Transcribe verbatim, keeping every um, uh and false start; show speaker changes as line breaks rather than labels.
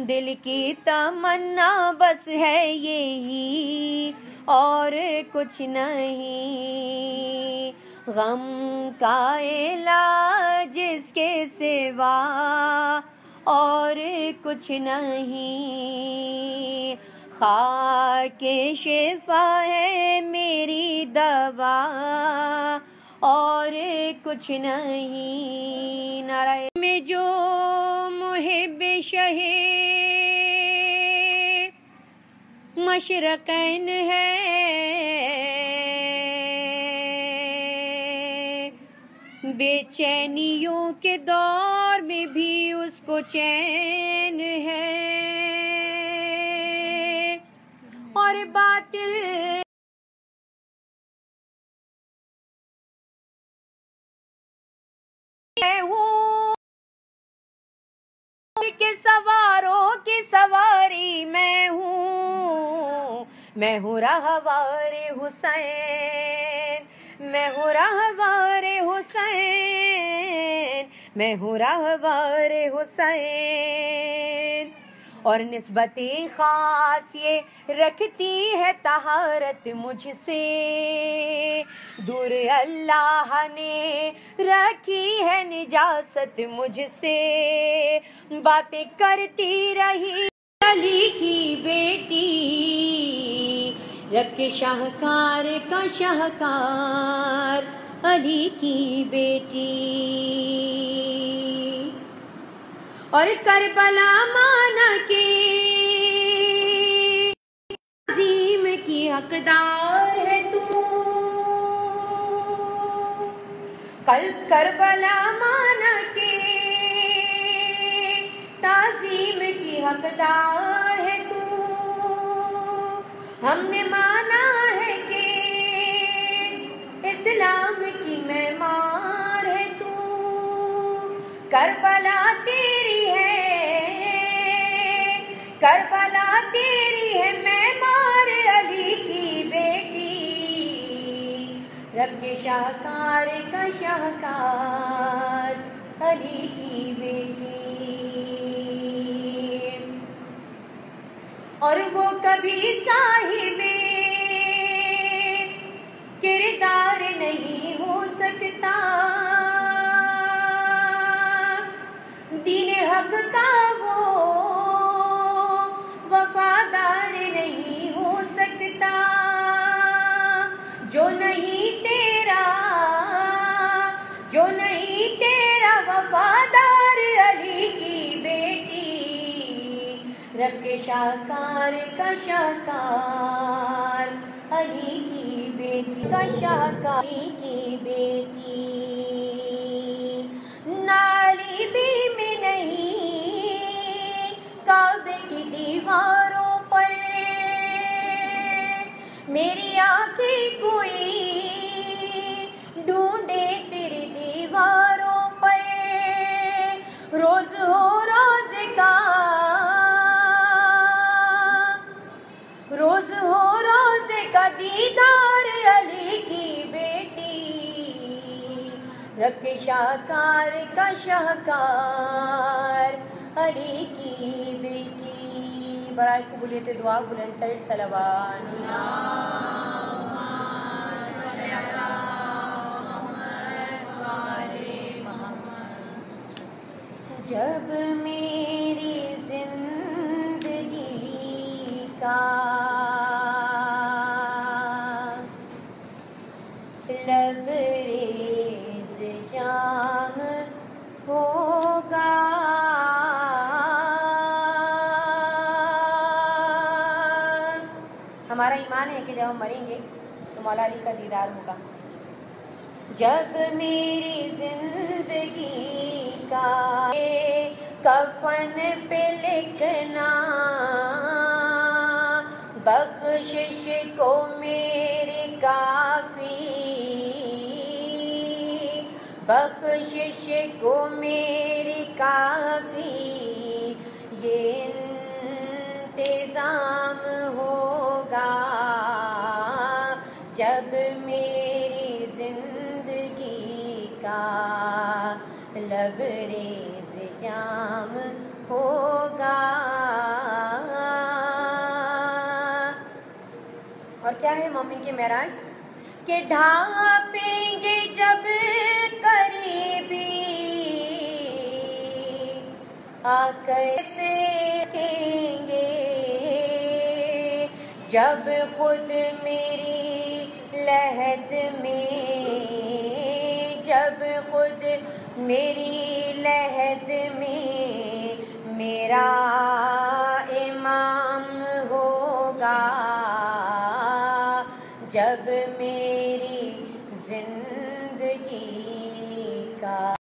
दिल की तमन्ना बस है यही और कुछ नहीं, गम का इलाज इसके सिवा और कुछ नहीं, खाके शिफा है मेरी दवा और कुछ नहीं। नाराय में जो मुहिब शहे मशरक़ैन है, बेचैनियों के दौर में भी उसको चैन है, और बातिल हूँ के सवारों की सवारी मैं हूँ, मैं हूँ रहवारे हुसैन, मैं हूँ रहवारे हुसैन, मैं हूँ रहवारे हुसैन। और निस्बतें खास ये रखती है तहारत मुझसे, दूर अल्लाह ने रखी है निजासत मुझसे, बातें करती रही अली की बेटी, रब के शाहकार का शाहकार अली की बेटी। और करबला माना के अजीम की हकदार है तू, कल करबला माना के ताज़ीम की हकदार है तू, हमने माना है कि इस्लाम की मेमार है तू, करबला तेरी है, करबला तेरी है मेमार अली की बेटी, रब के शाहकार का शाहकार अली की बेटी। और वो कभी साहिबे किरदार नहीं हो सकता, दीन हक का वो वफादार नहीं हो सकता, जो नहीं तेरा जो नहीं तेरा वफादार अली की बेटी, रब के शाहकार का शाहकार अली की बेटी, का शाहकार की बेटी। नाली भी में नहीं काबे की दीवारों पर मेरी आंखें कोई ढूंढे तेरी दीवारों पर, रोज हो रोज का रोज हो रोज का दीदार अली की बेटी, रब के शाहकार का शाहकार अली की बेटी। बराए कबूलियत दुआ बुलंदतर सलवात। जब मेरी जिंदगी का लबरेज जाम होगा, हमारा ईमान है कि जब हम मरेंगे तो मौला अली का दीदार होगा। जब मेरी जिंदगी का कफन पे लिखना, बख्शिश को मेरी काफी, बख्शिश को मेरी काफी, ये इंतजाम होगा। जब मेरी जिंदगी का लबरेज जाम होगा। है मोमिन के मेराज के ढांपेंगे जब करीबी आकर सकेंगे, जब खुद मेरी लहद में, जब खुद मेरी लहद में मेरा